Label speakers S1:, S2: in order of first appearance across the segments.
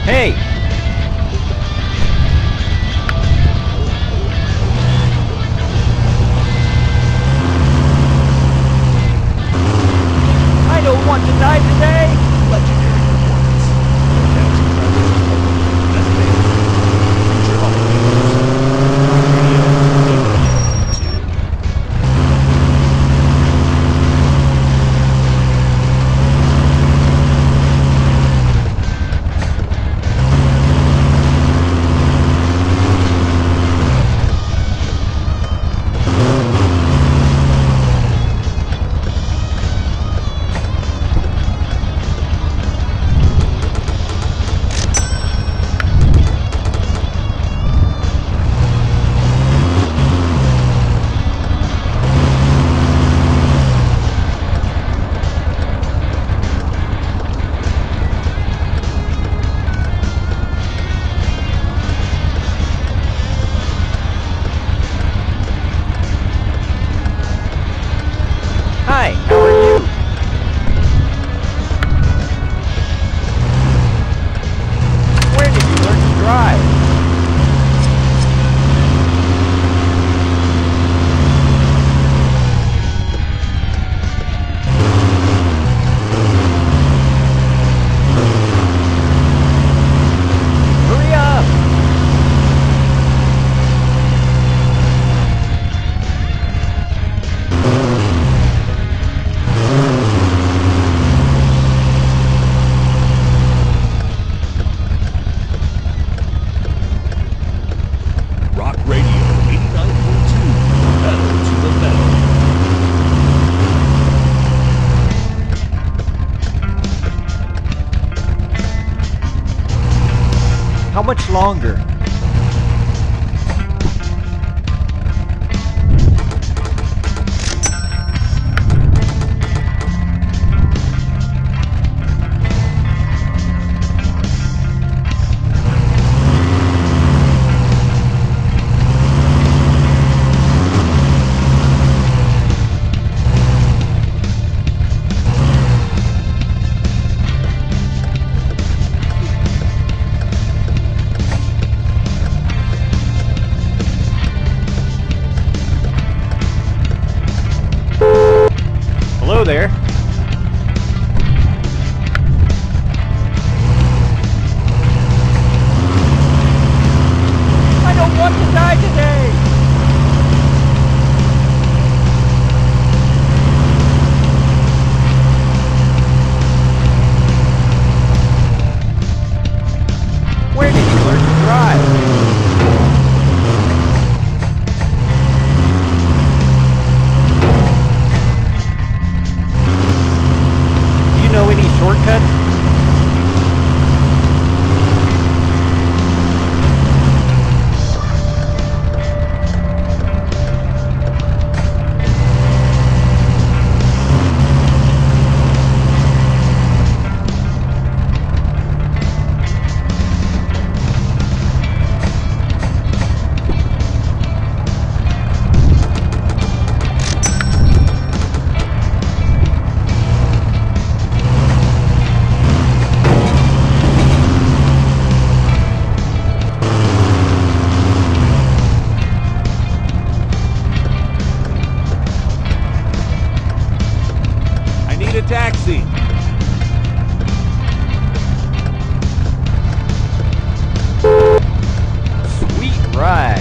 S1: Hey! I don't want to die today!
S2: Legendary performance. The taxi driver's report. Estimated. Future
S1: Hi, how are you? Where did you learn to drive? Hurry up!
S2: Rock Radio 89.2. Pedal to the metal.
S1: How much longer? Hello there. I don't want to die today! Where did you learn to drive? Do you know any shortcuts?
S2: I need a taxi.
S1: Sweet ride.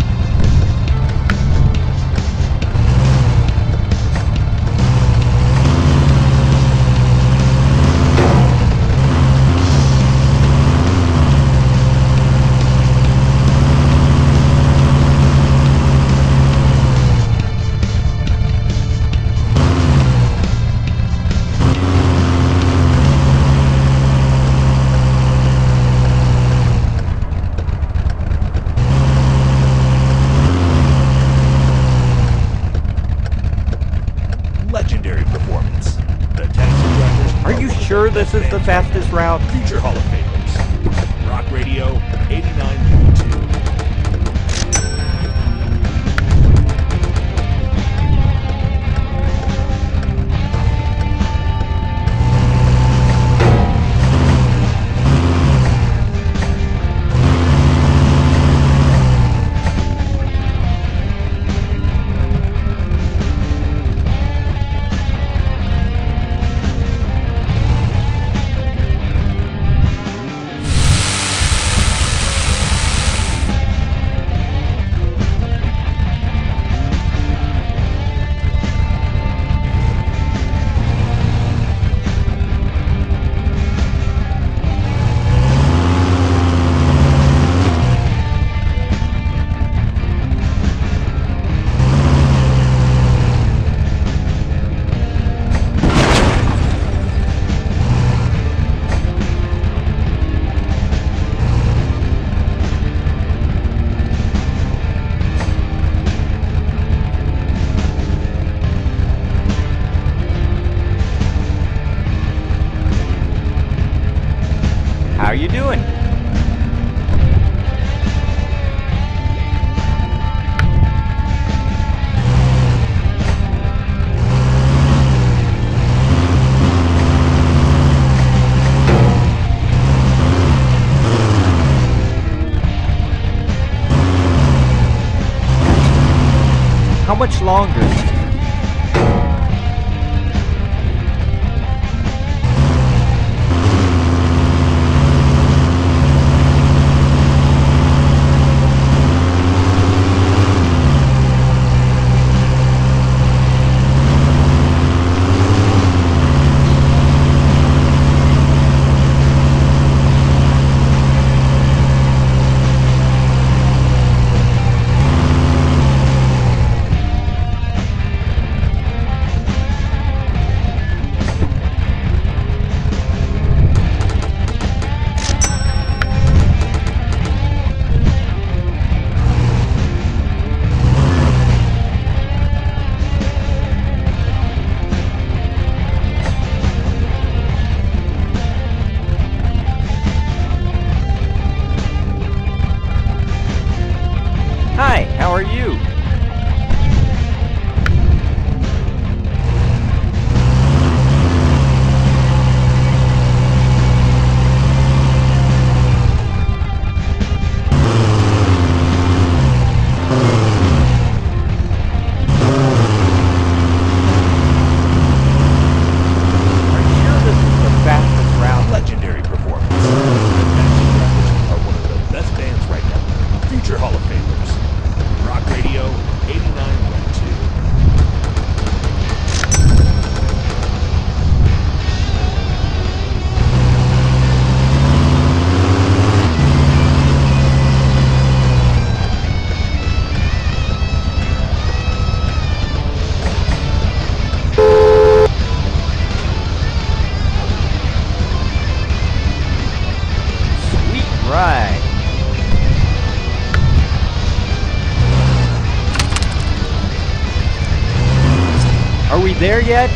S2: Legendary performance. The taxi driver's
S1: Are you sure this is the fastest route?
S2: Future Hall of Famers. Rock Radio 89.2.
S1: How you doing? How much longer? Hi, how are you? Are you sure this is the fastest route?
S2: Legendary performance. The Taxi Drivers are one of the best bands right now. Future Hall of Famers. Rock Radio 89.2.
S1: Sweet ride. Are we there yet?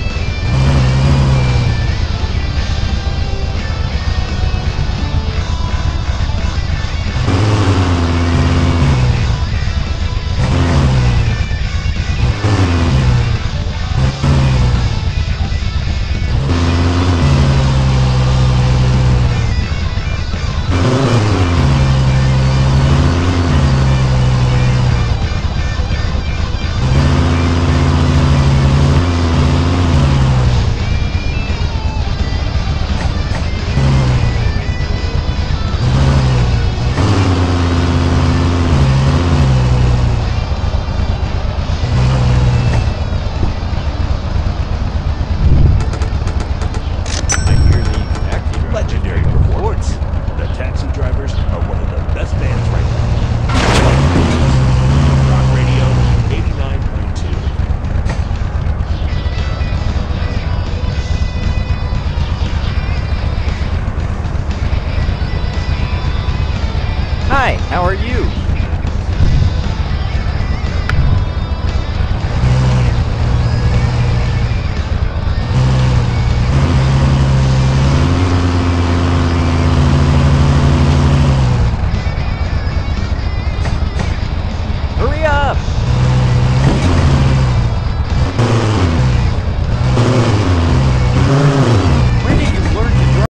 S1: I hear these taxi drivers.
S2: Legendary performance. The Taxi Drivers are one of the best bands right now. Rock Radio 89.2.
S1: Hi, how are you?